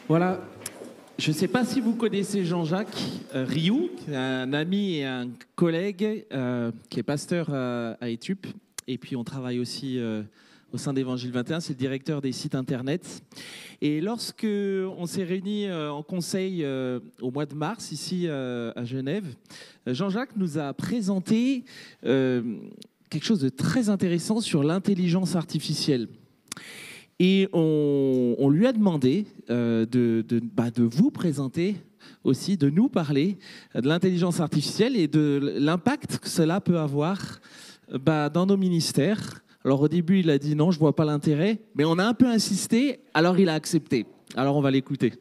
Voilà. Je ne sais pas si vous connaissez Jean-Jacques Rioux, un ami et un collègue qui est pasteur à Etup. Et puis on travaille aussi au sein d'Évangile 21, c'est le directeur des sites internet. Et lorsque on s'est réunis en conseil au mois de mars ici à Genève, Jean-Jacques nous a présenté quelque chose de très intéressant sur l'intelligence artificielle. Et on lui a demandé de vous présenter aussi, de nous parler de l'intelligence artificielle et de l'impact que cela peut avoir dans nos ministères. Alors au début, il a dit non, je ne vois pas l'intérêt, mais on a un peu insisté, alors il a accepté. Alors on va l'écouter.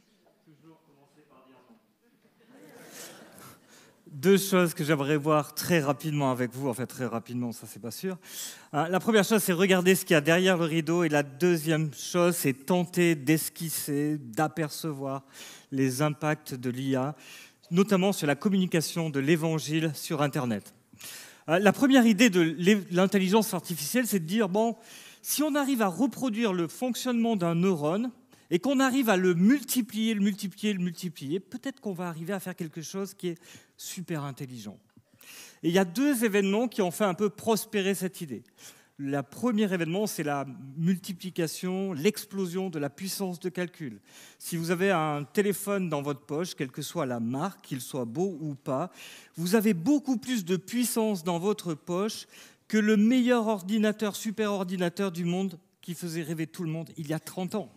Deux choses que j'aimerais voir très rapidement avec vous, enfin très rapidement, ça c'est pas sûr. La première chose, c'est regarder ce qu'il y a derrière le rideau, et la deuxième chose, c'est tenter d'esquisser, d'apercevoir les impacts de l'IA, notamment sur la communication de l'évangile sur Internet. La première idée de l'intelligence artificielle, c'est de dire, bon, si on arrive à reproduire le fonctionnement d'un neurone, et qu'on arrive à le multiplier, peut-être qu'on va arriver à faire quelque chose qui est super intelligent. Et il y a deux événements qui ont fait un peu prospérer cette idée. Le premier événement, c'est la multiplication, l'explosion de la puissance de calcul. Si vous avez un téléphone dans votre poche, quelle que soit la marque, qu'il soit beau ou pas, vous avez beaucoup plus de puissance dans votre poche que le meilleur ordinateur, super ordinateur du monde qui faisait rêver tout le monde il y a 30 ans.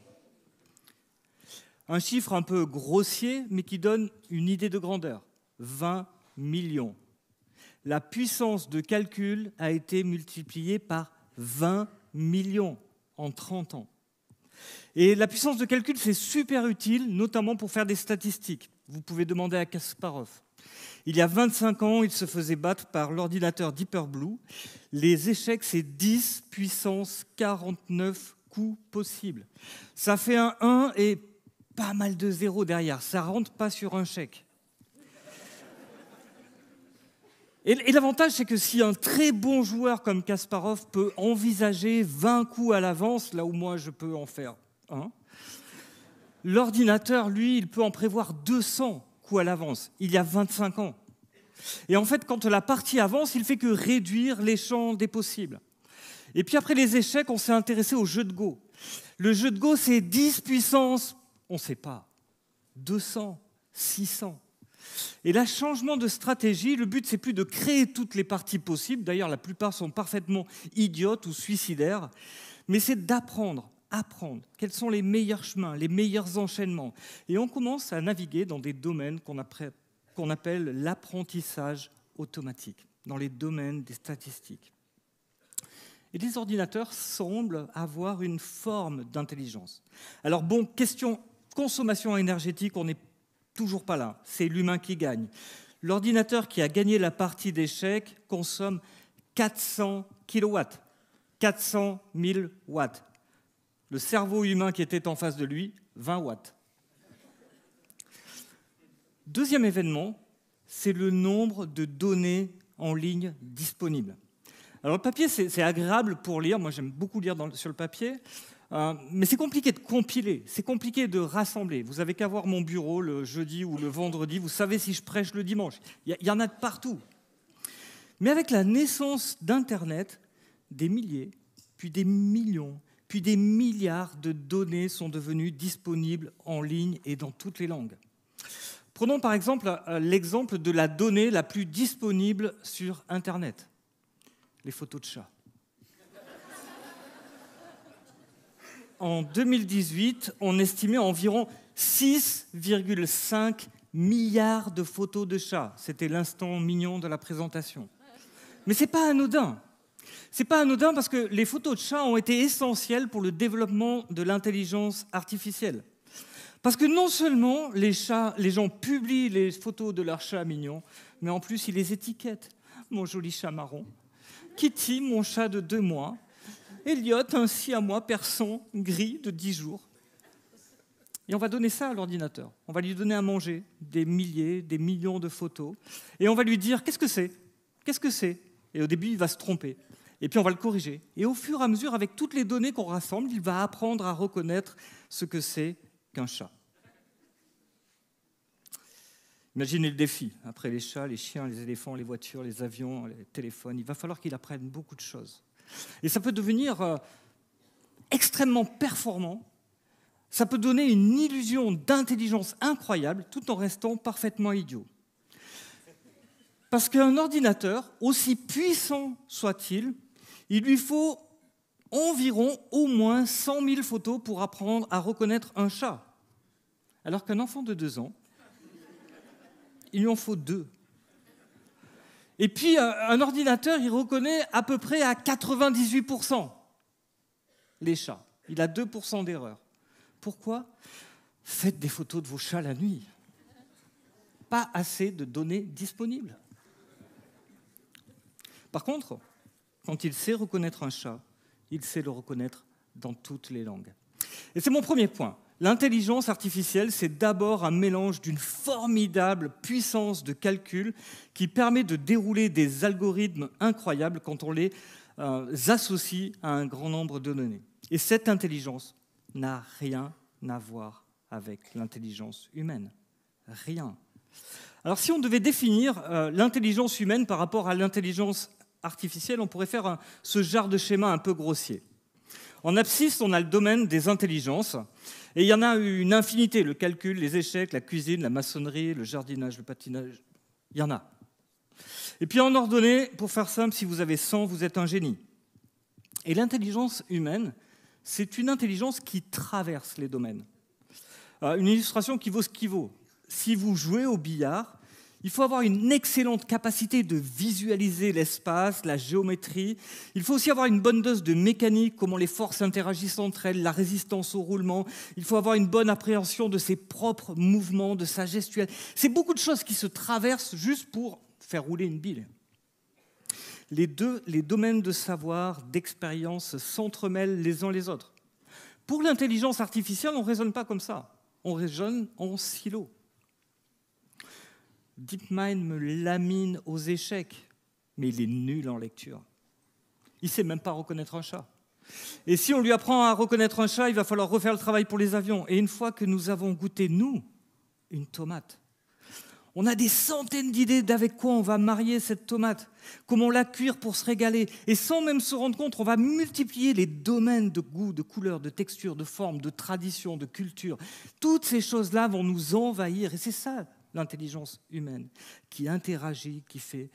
Un chiffre un peu grossier, mais qui donne une idée de grandeur. 20 millions. La puissance de calcul a été multipliée par 20 millions en 30 ans. Et la puissance de calcul, c'est super utile, notamment pour faire des statistiques. Vous pouvez demander à Kasparov. Il y a 25 ans, il se faisait battre par l'ordinateur Deeper Blue. Les échecs, c'est 10 puissance 49 coups possibles. Ça fait un 1 et pas mal de zéros derrière, ça ne rentre pas sur un chèque. Et l'avantage, c'est que si un très bon joueur comme Kasparov peut envisager 20 coups à l'avance, là où moi je peux en faire un, l'ordinateur, lui, il peut en prévoir 200 coups à l'avance, il y a 25 ans. Et en fait, quand la partie avance, il fait que réduire les champs des possibles. Et puis après les échecs, on s'est intéressé au jeu de Go. Le jeu de Go, c'est 10 puissance, on ne sait pas, 200, 600. Et là, changement de stratégie, le but, c'est plus de créer toutes les parties possibles, d'ailleurs, la plupart sont parfaitement idiotes ou suicidaires, mais c'est d'apprendre, quels sont les meilleurs chemins, les meilleurs enchaînements. Et on commence à naviguer dans des domaines qu'on appelle l'apprentissage automatique, dans les domaines des statistiques. Et les ordinateurs semblent avoir une forme d'intelligence. Alors bon, question consommation énergétique, on n'est toujours pas là. C'est l'humain qui gagne. L'ordinateur qui a gagné la partie d'échecs consomme 400 kilowatts, 400 000 watts. Le cerveau humain qui était en face de lui, 20 watts. Deuxième événement, c'est le nombre de données en ligne disponibles. Alors le papier, c'est agréable pour lire. Moi, j'aime beaucoup lire sur le papier. Mais c'est compliqué de compiler, c'est compliqué de rassembler. Vous n'avez qu'à voir mon bureau le jeudi ou le vendredi. Vous savez si je prêche le dimanche. Il y en a de partout. Mais avec la naissance d'Internet, des milliers, puis des millions, puis des milliards de données sont devenues disponibles en ligne et dans toutes les langues. Prenons par exemple l'exemple de la donnée la plus disponible sur Internet, les photos de chats. En 2018, on estimait environ 6,5 milliards de photos de chats. C'était l'instant mignon de la présentation. Mais ce n'est pas anodin. Ce n'est pas anodin parce que les photos de chats ont été essentielles pour le développement de l'intelligence artificielle. Parce que non seulement les gens publient les photos de leurs chats mignons, mais en plus ils les étiquettent. Mon joli chat marron, Kitty, mon chat de 2 mois, Elliot, un siamois persan gris de 10 jours. Et on va donner ça à l'ordinateur. On va lui donner à manger des milliers, des millions de photos. Et on va lui dire, qu'est-ce que c'est ? Qu'est-ce que c'est ? Et au début, il va se tromper. Et puis on va le corriger. Et au fur et à mesure, avec toutes les données qu'on rassemble, il va apprendre à reconnaître ce que c'est qu'un chat. Imaginez le défi. Après les chats, les chiens, les éléphants, les voitures, les avions, les téléphones, il va falloir qu'il apprenne beaucoup de choses. Et ça peut devenir extrêmement performant. Ça peut donner une illusion d'intelligence incroyable tout en restant parfaitement idiot. Parce qu'un ordinateur, aussi puissant soit-il, il lui faut environ au moins 100 000 photos pour apprendre à reconnaître un chat. Alors qu'un enfant de 2 ans, il lui en faut 2. Et puis, un ordinateur, il reconnaît à peu près à 98% les chats. Il a 2% d'erreur. Pourquoi ? Faites des photos de vos chats la nuit. Pas assez de données disponibles. Par contre, quand il sait reconnaître un chat, il sait le reconnaître dans toutes les langues. Et c'est mon premier point. L'intelligence artificielle, c'est d'abord un mélange d'une formidable puissance de calcul qui permet de dérouler des algorithmes incroyables quand on les associe à un grand nombre de données. Et cette intelligence n'a rien à voir avec l'intelligence humaine. Rien. Alors si on devait définir l'intelligence humaine par rapport à l'intelligence artificielle, on pourrait faire ce genre de schéma un peu grossier. En abscisse, on a le domaine des intelligences, et il y en a une infinité, le calcul, les échecs, la cuisine, la maçonnerie, le jardinage, le patinage, il y en a. Et puis en ordonnée, pour faire simple, si vous avez 100, vous êtes un génie. Et l'intelligence humaine, c'est une intelligence qui traverse les domaines. Une illustration qui vaut ce qui vaut. Si vous jouez au billard, il faut avoir une excellente capacité de visualiser l'espace, la géométrie. Il faut aussi avoir une bonne dose de mécanique, comment les forces interagissent entre elles, la résistance au roulement. Il faut avoir une bonne appréhension de ses propres mouvements, de sa gestuelle. C'est beaucoup de choses qui se traversent juste pour faire rouler une bille. Les domaines de savoir, d'expérience s'entremêlent les uns les autres. Pour l'intelligence artificielle, on ne raisonne pas comme ça. On raisonne en silo. DeepMind me lamine aux échecs, mais il est nul en lecture. Il ne sait même pas reconnaître un chat. Et si on lui apprend à reconnaître un chat, il va falloir refaire le travail pour les avions. Et une fois que nous avons goûté, nous, une tomate, on a des centaines d'idées d'avec quoi on va marier cette tomate, comment la cuire pour se régaler. Et sans même se rendre compte, on va multiplier les domaines de goût, de couleur, de texture, de forme, de tradition, de culture. Toutes ces choses-là vont nous envahir. Et c'est ça, l'intelligence humaine, qui interagit, qui fait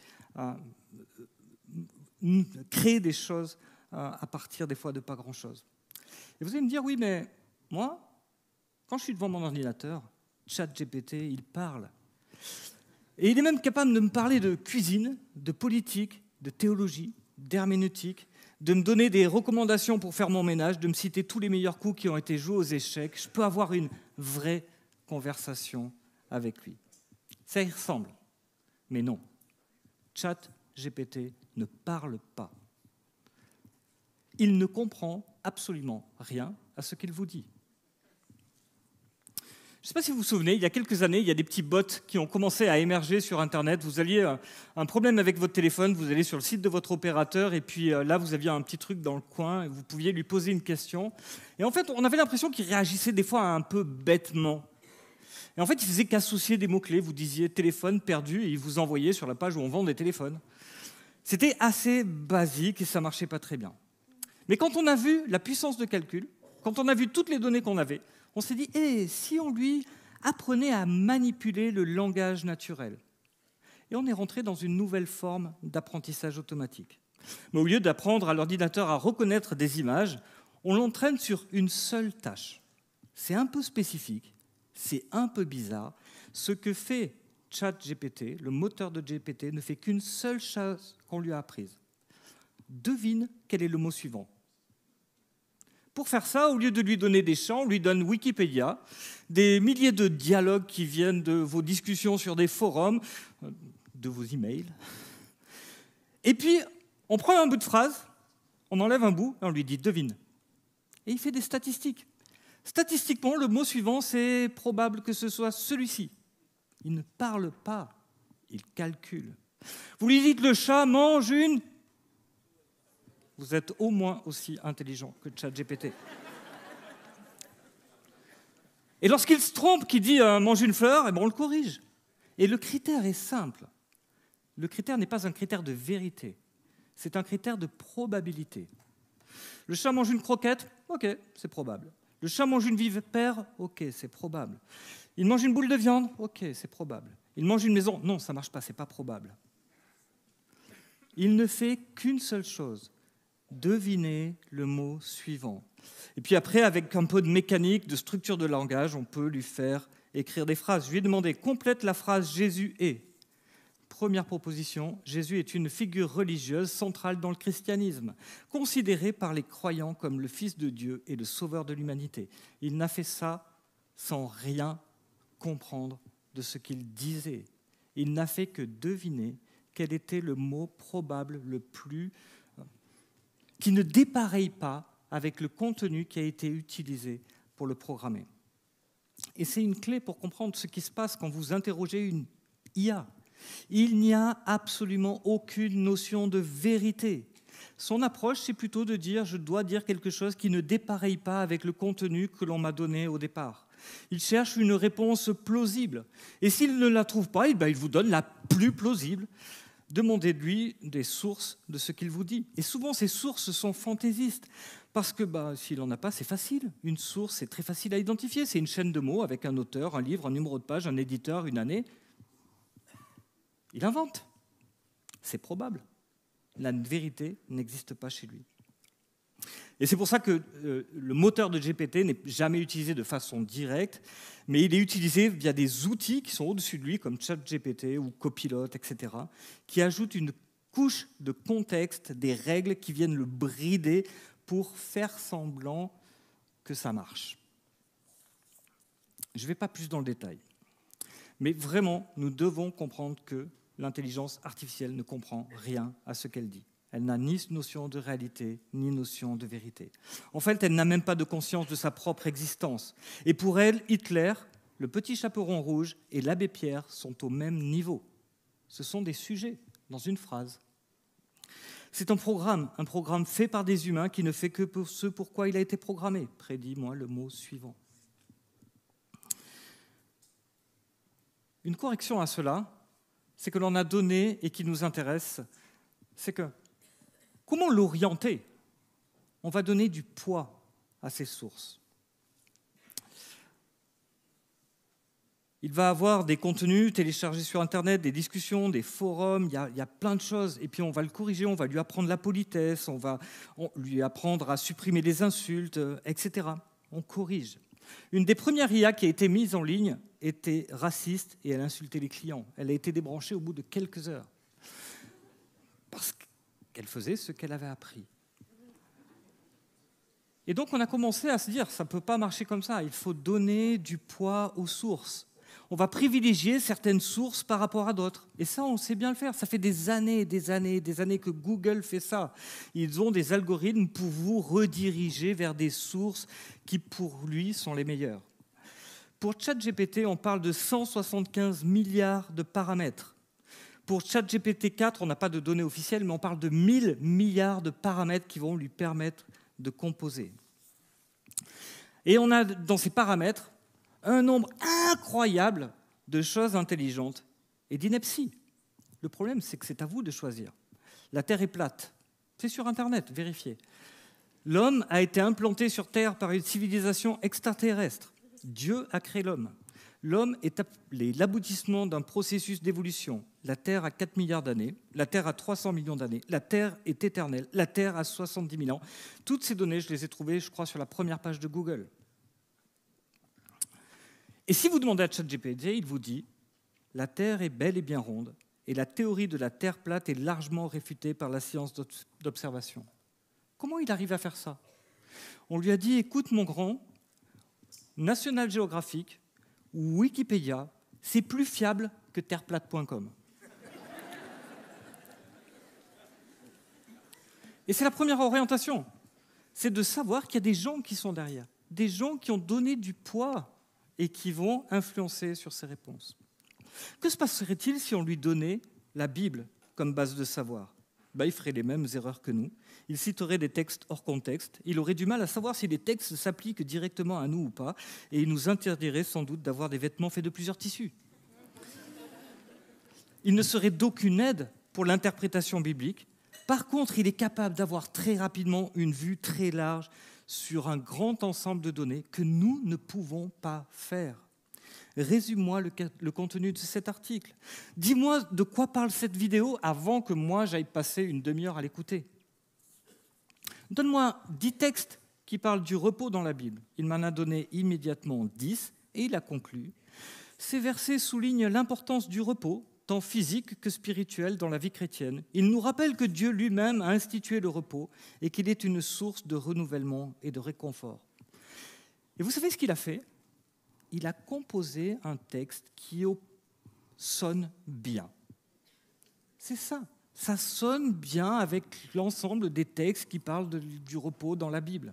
créer des choses à partir des fois de pas grand-chose. Et vous allez me dire, oui, mais moi, quand je suis devant mon ordinateur, ChatGPT, il parle. Et il est même capable de me parler de cuisine, de politique, de théologie, d'herméneutique, de me donner des recommandations pour faire mon ménage, de me citer tous les meilleurs coups qui ont été joués aux échecs. Je peux avoir une vraie conversation avec lui. Ça y ressemble, mais non. ChatGPT ne parle pas. Il ne comprend absolument rien à ce qu'il vous dit. Je ne sais pas si vous vous souvenez, il y a quelques années, il y a des petits bots qui ont commencé à émerger sur Internet. Vous aviez un problème avec votre téléphone, vous allez sur le site de votre opérateur, et puis là, vous aviez un petit truc dans le coin, et vous pouviez lui poser une question. Et en fait, on avait l'impression qu'il réagissait des fois un peu bêtement. Et en fait, il faisait qu'associer des mots-clés. Vous disiez téléphone perdu et il vous envoyait sur la page où on vend des téléphones. C'était assez basique et ça ne marchait pas très bien. Mais quand on a vu la puissance de calcul, quand on a vu toutes les données qu'on avait, on s'est dit, si on lui apprenait à manipuler le langage naturel ? Et on est rentré dans une nouvelle forme d'apprentissage automatique. Mais au lieu d'apprendre à l'ordinateur à reconnaître des images, on l'entraîne sur une seule tâche. C'est un peu spécifique. C'est un peu bizarre. Ce que fait ChatGPT, le moteur de GPT, ne fait qu'une seule chose qu'on lui a apprise. Devine quel est le mot suivant. Pour faire ça, au lieu de lui donner des champs, on lui donne Wikipédia, des milliers de dialogues qui viennent de vos discussions sur des forums, de vos emails. Et puis, on prend un bout de phrase, on enlève un bout et on lui dit « devine ». Et il fait des statistiques. Statistiquement, le mot suivant, c'est probable que ce soit celui-ci. Il ne parle pas, il calcule. Vous lui dites le chat mange une... Vous êtes au moins aussi intelligent que ChatGPT. Et lorsqu'il se trompe, qu'il dit mange une fleur, eh ben, on le corrige. Et le critère est simple. Le critère n'est pas un critère de vérité, c'est un critère de probabilité. Le chat mange une croquette, ok, c'est probable. Le chat mange une vipère, ok, c'est probable. Il mange une boule de viande, ok, c'est probable. Il mange une maison, non, ça ne marche pas, c'est pas probable. Il ne fait qu'une seule chose, deviner le mot suivant. Et puis après, avec un peu de mécanique, de structure de langage, on peut lui faire écrire des phrases. Je lui ai demandé, complète la phrase « Jésus est ». Première proposition, Jésus est une figure religieuse centrale dans le christianisme, considéré par les croyants comme le Fils de Dieu et le Sauveur de l'humanité. Il n'a fait ça sans rien comprendre de ce qu'il disait. Il n'a fait que deviner quel était le mot probable le plus... qui ne dépareille pas avec le contenu qui a été utilisé pour le programmer. Et c'est une clé pour comprendre ce qui se passe quand vous interrogez une IA. Il n'y a absolument aucune notion de vérité. Son approche, c'est plutôt de dire « je dois dire quelque chose qui ne dépareille pas avec le contenu que l'on m'a donné au départ ». Il cherche une réponse plausible. Et s'il ne la trouve pas, il vous donne la plus plausible. Demandez de lui des sources de ce qu'il vous dit. Et souvent, ces sources sont fantaisistes. Parce que s'il n'en a pas, c'est facile. Une source, c'est très facile à identifier. C'est une chaîne de mots avec un auteur, un livre, un numéro de page, un éditeur, une année. Il invente. C'est probable. La vérité n'existe pas chez lui. Et c'est pour ça que le moteur de GPT n'est jamais utilisé de façon directe, mais il est utilisé via des outils qui sont au-dessus de lui, comme ChatGPT ou Copilot, etc., qui ajoutent une couche de contexte, des règles qui viennent le brider pour faire semblant que ça marche. Je ne vais pas plus dans le détail, mais vraiment, nous devons comprendre que l'intelligence artificielle ne comprend rien à ce qu'elle dit. Elle n'a ni notion de réalité, ni notion de vérité. En fait, elle n'a même pas de conscience de sa propre existence. Et pour elle, Hitler, le petit chaperon rouge et l'abbé Pierre sont au même niveau. Ce sont des sujets dans une phrase. C'est un programme fait par des humains qui ne fait que pour ce pourquoi il a été programmé. Prédis-moi le mot suivant. Une correction à cela, c'est que l'on a donné et qui nous intéresse, c'est que comment l'orienter ? On va donner du poids à ces sources. Il va avoir des contenus téléchargés sur Internet, des discussions, des forums, il y a plein de choses. Et puis on va le corriger, on va lui apprendre la politesse, on va lui apprendre à supprimer les insultes, etc. On corrige. Une des premières IA qui a été mise en ligne était raciste et elle insultait les clients. Elle a été débranchée au bout de quelques heures. Parce qu'elle faisait ce qu'elle avait appris. Et donc on a commencé à se dire, ça ne peut pas marcher comme ça, il faut donner du poids aux sources. On va privilégier certaines sources par rapport à d'autres. Et ça, on sait bien le faire. Ça fait des années que Google fait ça. Ils ont des algorithmes pour vous rediriger vers des sources qui, pour lui, sont les meilleures. Pour ChatGPT, on parle de 175 milliards de paramètres. Pour ChatGPT 4, on n'a pas de données officielles, mais on parle de 1000 milliards de paramètres qui vont lui permettre de composer. Et on a dans ces paramètres un nombre incroyable de choses intelligentes et d'inepties. Le problème, c'est que c'est à vous de choisir. La Terre est plate. C'est sur Internet, vérifiez. L'homme a été implanté sur Terre par une civilisation extraterrestre. Dieu a créé l'homme. L'homme est l'aboutissement d'un processus d'évolution. La Terre a 4 milliards d'années, la Terre a 300 millions d'années, la Terre est éternelle, la Terre a 70 000 ans. Toutes ces données, je les ai trouvées, je crois, sur la première page de Google. Et si vous demandez à ChatGPT, il vous dit « La Terre est bel et bien ronde et la théorie de la Terre plate est largement réfutée par la science d'observation. » Comment il arrive à faire ça ? On lui a dit « Écoute mon grand, National Geographic ou Wikipédia, c'est plus fiable que terreplate.com. » Et c'est la première orientation, c'est de savoir qu'il y a des gens qui sont derrière, des gens qui ont donné du poids et qui vont influencer sur ses réponses. Que se passerait-il si on lui donnait la Bible comme base de savoir ? il ferait les mêmes erreurs que nous. Il citerait des textes hors contexte. Il aurait du mal à savoir si les textes s'appliquent directement à nous ou pas. Et il nous interdirait sans doute d'avoir des vêtements faits de plusieurs tissus. Il ne serait d'aucune aide pour l'interprétation biblique. Par contre, il est capable d'avoir très rapidement une vue très large sur un grand ensemble de données que nous ne pouvons pas faire. Résume-moi le contenu de cet article. Dis-moi de quoi parle cette vidéo avant que moi j'aille passer une demi-heure à l'écouter. Donne-moi 10 textes qui parlent du repos dans la Bible. Il m'en a donné immédiatement 10 et il a conclu. Ces versets soulignent l'importance du repos, tant physique que spirituel, dans la vie chrétienne. Il nous rappelle que Dieu lui-même a institué le repos et qu'il est une source de renouvellement et de réconfort. Et vous savez ce qu'il a fait ? Il a composé un texte qui sonne bien. C'est ça. Ça sonne bien avec l'ensemble des textes qui parlent du repos dans la Bible.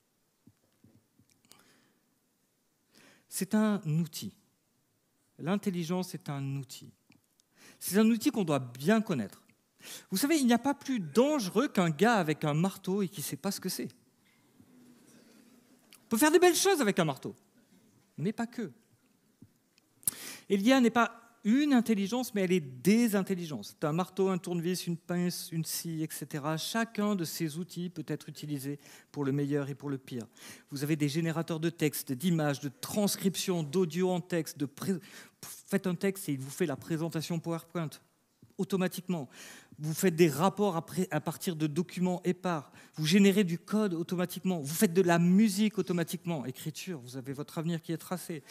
C'est un outil. L'intelligence est un outil. C'est un outil qu'on doit bien connaître. Vous savez, il n'y a pas plus dangereux qu'un gars avec un marteau et qui ne sait pas ce que c'est. On peut faire des belles choses avec un marteau, mais pas que. Elia n'est pas une intelligence, mais elle est des intelligences. C'est un marteau, un tournevis, une pince, une scie, etc. Chacun de ces outils peut être utilisé pour le meilleur et pour le pire. Vous avez des générateurs de texte, d'images, de transcription, d'audio en texte. Faites un texte et il vous fait la présentation PowerPoint automatiquement. Vous faites des rapports à partir de documents épars. Vous générez du code automatiquement. Vous faites de la musique automatiquement. Écriture, vous avez votre avenir qui est tracé.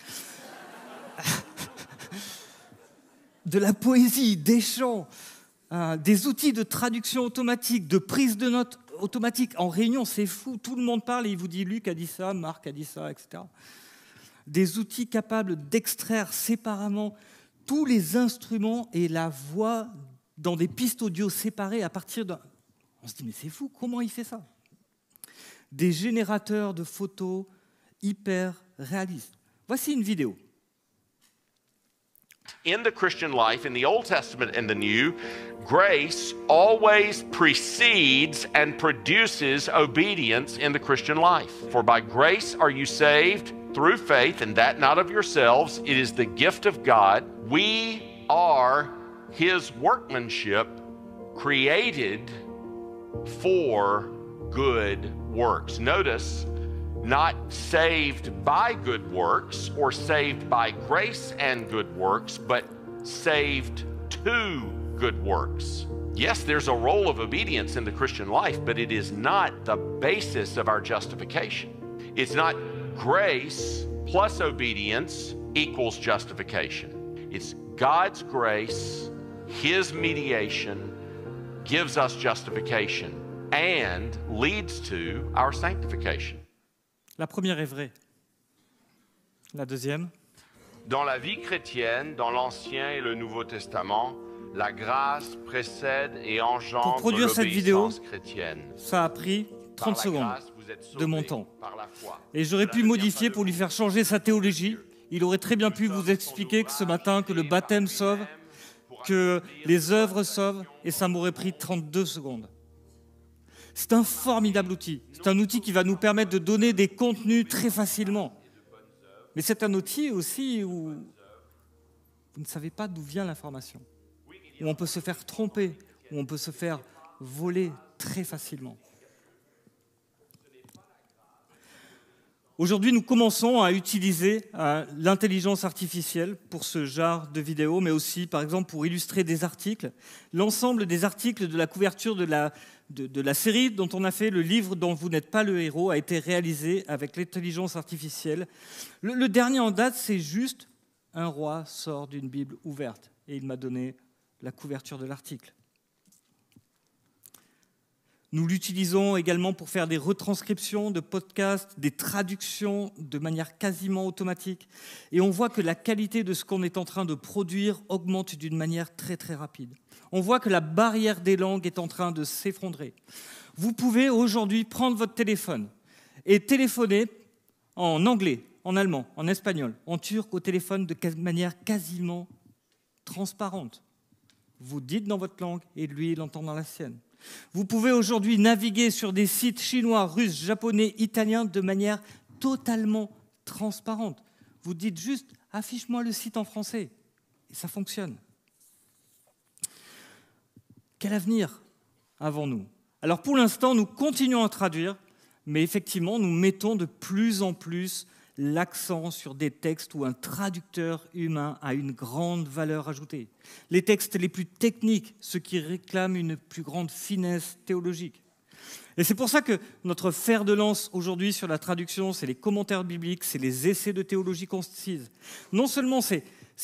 De la poésie, des chants, des outils de traduction automatique, de prise de notes automatique. En réunion, c'est fou, tout le monde parle et il vous dit Luc a dit ça, Marc a dit ça, etc. Des outils capables d'extraire séparément tous les instruments et la voix dans des pistes audio séparées à partir d'un... On se dit mais c'est fou, comment il fait ça ? Des générateurs de photos hyper réalistes. Voici une vidéo. In the Christian life, in the Old Testament and the New, grace always precedes and produces obedience in the Christian life. For by grace are you saved through faith, and that not of yourselves. It is the gift of God. We are His workmanship, created for good works. Notice, not saved by good works or saved by grace and good works, but saved to good works. Yes, there's a role of obedience in the Christian life, but it is not the basis of our justification. It's not grace plus obedience equals justification. It's God's grace, His mediation gives us justification and leads to our sanctification. La première est vraie. La deuxième ? Dans la vie chrétienne, dans l'Ancien et le Nouveau Testament, la grâce précède et engendre Pour produire cette vidéo, l'obéissance chrétienne. ça a pris 30 Par la secondes grâce, vous êtes sauvés de mon temps. par la foi. Et j'aurais pu Cela ne modifier vient pas pour de lui vous. faire changer sa théologie. Il aurait très bien pu vous expliquer que ce matin, que le baptême sauve, que les œuvres sauvent, et ça m'aurait pris 32 secondes. C'est un formidable outil. C'est un outil qui va nous permettre de donner des contenus très facilement. Mais c'est un outil aussi où vous ne savez pas d'où vient l'information, où on peut se faire tromper, où on peut se faire voler très facilement. Aujourd'hui, nous commençons à utiliser l'intelligence artificielle pour ce genre de vidéos, mais aussi, par exemple, pour illustrer des articles. L'ensemble des articles de la couverture de la série dont on a fait le livre dont vous n'êtes pas le héros a été réalisé avec l'intelligence artificielle. Le dernier en date, c'est juste « Un roi sort d'une Bible ouverte » et il m'a donné la couverture de l'article. Nous l'utilisons également pour faire des retranscriptions de podcasts, des traductions de manière quasiment automatique. Et on voit que la qualité de ce qu'on est en train de produire augmente d'une manière très très rapide. On voit que la barrière des langues est en train de s'effondrer. Vous pouvez aujourd'hui prendre votre téléphone et téléphoner en anglais, en allemand, en espagnol, en turc au téléphone de manière quasiment transparente. Vous dites dans votre langue et lui, il entend dans la sienne. Vous pouvez aujourd'hui naviguer sur des sites chinois, russes, japonais, italiens de manière totalement transparente. Vous dites juste « affiche-moi le site en français » et ça fonctionne. Quel avenir avons-nous? Alors pour l'instant, nous continuons à traduire, mais effectivement, nous mettons de plus en plus l'accent sur des textes où un traducteur humain a une grande valeur ajoutée. Les textes les plus techniques, ceux qui réclament une plus grande finesse théologique. Et c'est pour ça que notre fer de lance aujourd'hui sur la traduction, c'est les commentaires bibliques, c'est les essais de théologie concise. Non seulement ces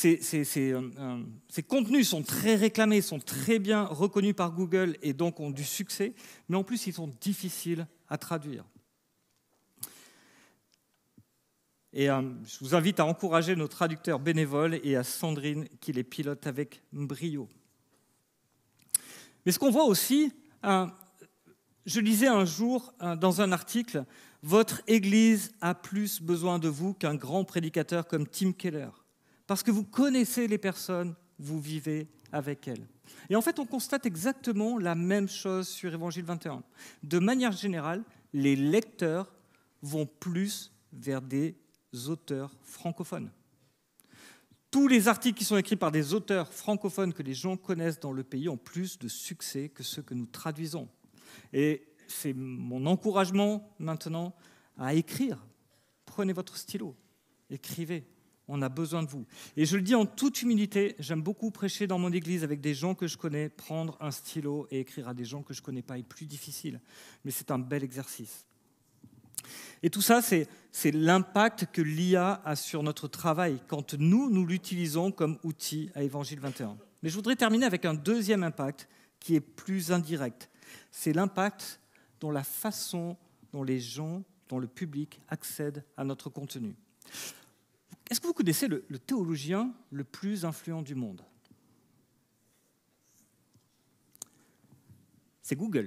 contenus sont très réclamés, sont très bien reconnus par Google et donc ont du succès, mais en plus ils sont difficiles à traduire. Et je vous invite à encourager nos traducteurs bénévoles et à Sandrine qui les pilote avec brio. Mais ce qu'on voit aussi, je lisais un jour dans un article, « Votre Église a plus besoin de vous qu'un grand prédicateur comme Tim Keller. Parce que vous connaissez les personnes, vous vivez avec elles. » Et en fait, on constate exactement la même chose sur Évangile 21. De manière générale, les lecteurs vont plus vers des auteurs francophones. Tous les articles qui sont écrits par des auteurs francophones que les gens connaissent dans le pays ont plus de succès que ceux que nous traduisons. Et c'est mon encouragement maintenant à écrire. Prenez votre stylo, écrivez. On a besoin de vous. Et je le dis en toute humilité, j'aime beaucoup prêcher dans mon église avec des gens que je connais. Prendre un stylo et écrire à des gens que je ne connais pas est plus difficile. Mais c'est un bel exercice. Et tout ça, c'est l'impact que l'IA a sur notre travail quand nous l'utilisons comme outil à Évangile 21. Mais je voudrais terminer avec un deuxième impact qui est plus indirect. C'est l'impact dans la façon dont les gens, dont le public accède à notre contenu. Est-ce que vous connaissez le théologien le plus influent du monde? C'est Google.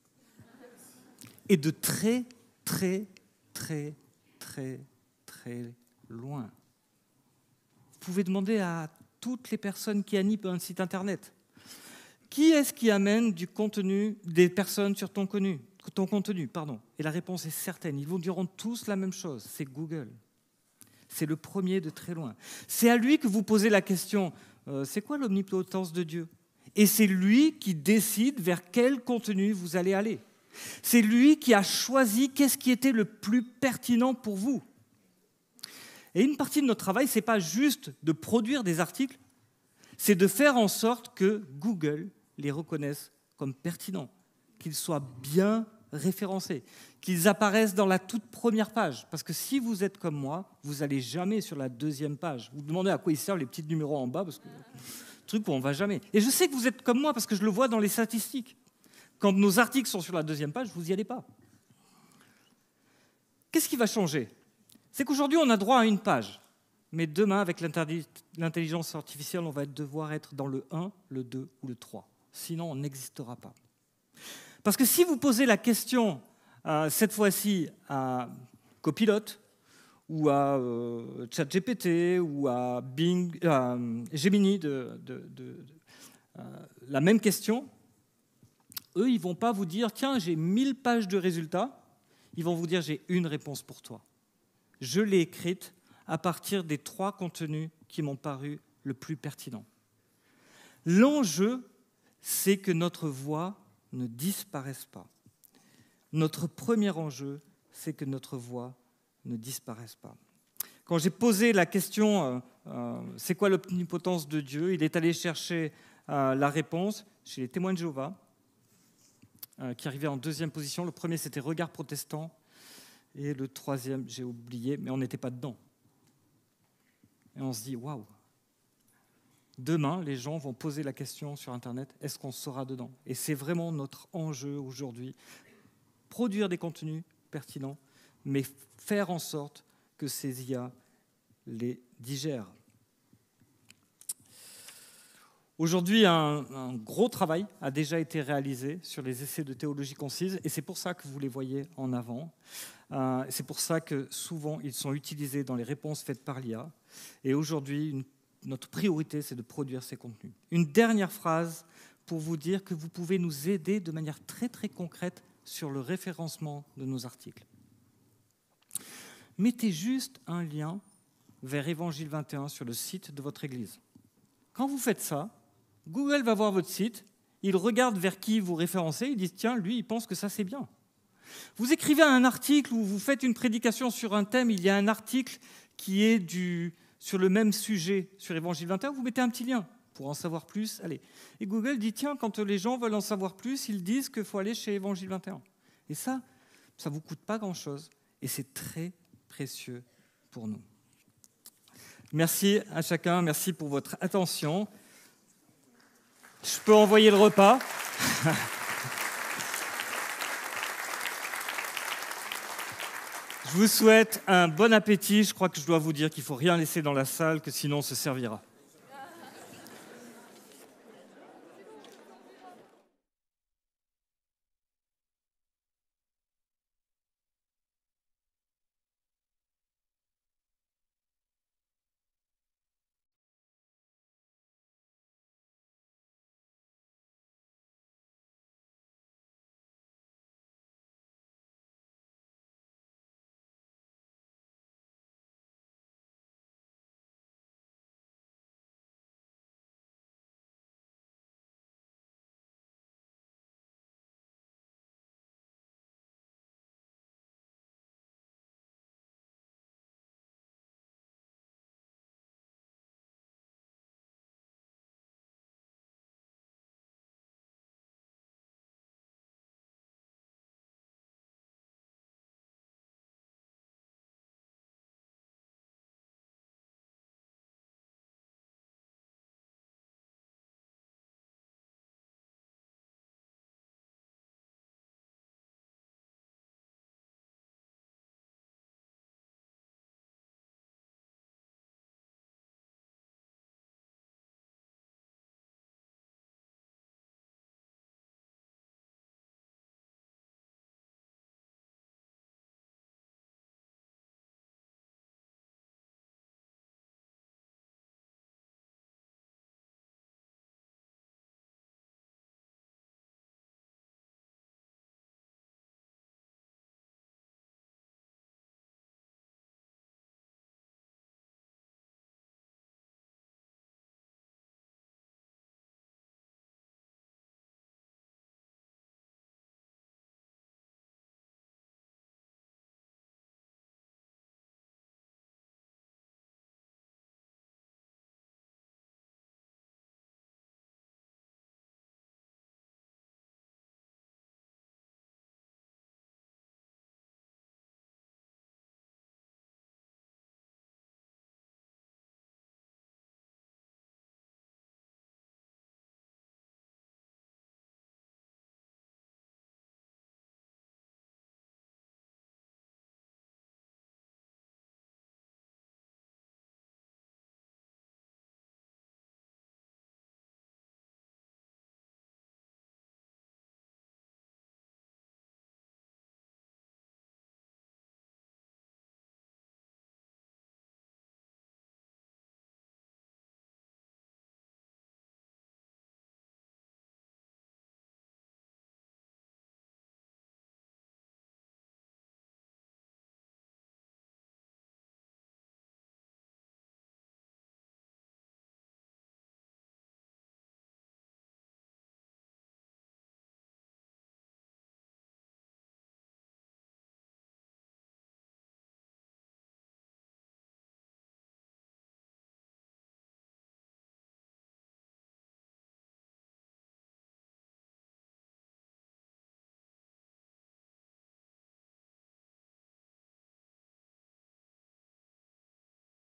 Et de très, très, très, très, très loin. Vous pouvez demander à toutes les personnes qui animent un site internet. Qui est-ce qui amène du contenu, des personnes sur ton contenu? Et la réponse est certaine. Ils vous diront tous la même chose. C'est Google. C'est le premier de très loin. C'est à lui que vous posez la question, c'est quoi l'omnipotence de Dieu? Et c'est lui qui décide vers quel contenu vous allez aller. C'est lui qui a choisi qu'est-ce qui était le plus pertinent pour vous. Et une partie de notre travail, ce n'est pas juste de produire des articles, c'est de faire en sorte que Google les reconnaisse comme pertinents, qu'ils soient bien référencés, qu'ils apparaissent dans la toute première page. Parce que si vous êtes comme moi, vous n'allez jamais sur la deuxième page. Vous vous demandez à quoi ils servent les petits numéros en bas, parce que truc où on ne va jamais. Et je sais que vous êtes comme moi, parce que je le vois dans les statistiques. Quand nos articles sont sur la deuxième page, vous n'y allez pas. Qu'est-ce qui va changer? C'est qu'aujourd'hui, on a droit à une page. Mais demain, avec l'intelligence artificielle, on va devoir être dans le 1, le 2 ou le 3. Sinon, on n'existera pas. Parce que si vous posez la question, cette fois-ci, à Copilot, ou à ChatGPT, ou à Bing, Gemini, la même question, eux, ils ne vont pas vous dire « Tiens, j'ai 1000 pages de résultats ». Ils vont vous dire « J'ai une réponse pour toi. Je l'ai écrite à partir des 3 contenus qui m'ont paru le plus pertinents. » L'enjeu, c'est que notre voix ne disparaisse pas. Notre premier enjeu, c'est que notre voix ne disparaisse pas. Quand j'ai posé la question « C'est quoi l'omnipotence de Dieu ?», il est allé chercher la réponse chez les témoins de Jéhovah, qui arrivait en 2e position. Le premier, c'était Regard protestant. Et le 3e, j'ai oublié, mais on n'était pas dedans. Et on se dit, waouh! Demain, les gens vont poser la question sur Internet, est-ce qu'on sera dedans? Et c'est vraiment notre enjeu aujourd'hui. Produire des contenus pertinents, mais faire en sorte que ces IA les digèrent. Aujourd'hui, un gros travail a déjà été réalisé sur les essais de théologie concise, et c'est pour ça que vous les voyez en avant. C'est pour ça que souvent, ils sont utilisés dans les réponses faites par l'IA. Et aujourd'hui, notre priorité, c'est de produire ces contenus. Une dernière phrase pour vous dire que vous pouvez nous aider de manière très très concrète sur le référencement de nos articles. Mettez juste un lien vers Évangile 21 sur le site de votre église. Quand vous faites ça, Google va voir votre site, il regarde vers qui vous référencez, il dit « Tiens, lui, il pense que ça, c'est bien ». Vous écrivez un article ou vous faites une prédication sur un thème, il y a un article qui est sur le même sujet sur Évangile 21, vous mettez un petit lien pour en savoir plus. Allez. Et Google dit « Tiens, quand les gens veulent en savoir plus, ils disent qu'il faut aller chez Évangile 21 ». Et ça ne vous coûte pas grand-chose et c'est très précieux pour nous. Merci à chacun, merci pour votre attention. Je peux envoyer le repas. Je vous souhaite un bon appétit. Je crois que je dois vous dire qu'il ne faut rien laisser dans la salle, que sinon on se servira.